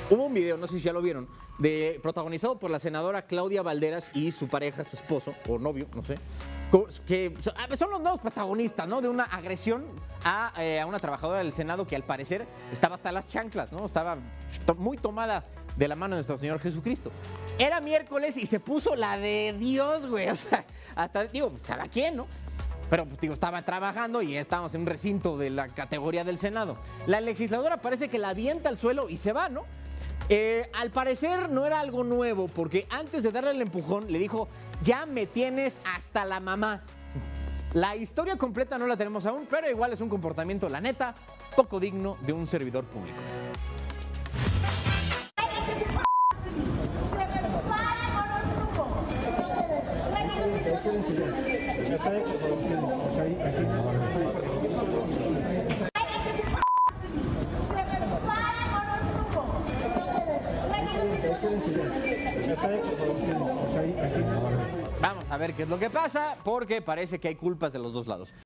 Hubo un video, no sé si ya lo vieron, protagonizado por la senadora Claudia Valderas y su pareja, su esposo, o novio, no sé, que son los nuevos protagonistas, ¿no? De una agresión a una trabajadora del Senado que al parecer estaba hasta las chanclas, ¿no? Estaba muy tomada de la mano de nuestro Señor Jesucristo. Era miércoles y se puso la de Dios, güey. O sea, hasta, digo, cada quien, ¿no? Pero, pues, digo, estaba trabajando y estábamos en un recinto de la categoría del Senado. La legisladora parece que la avienta al suelo y se va, ¿no? Al parecer no era algo nuevo, porque antes de darle el empujón le dijo, ya me tienes hasta la mamá. La historia completa no la tenemos aún, pero igual es un comportamiento, la neta, poco digno de un servidor público. Vamos a ver qué es lo que pasa, porque parece que hay culpas de los dos lados.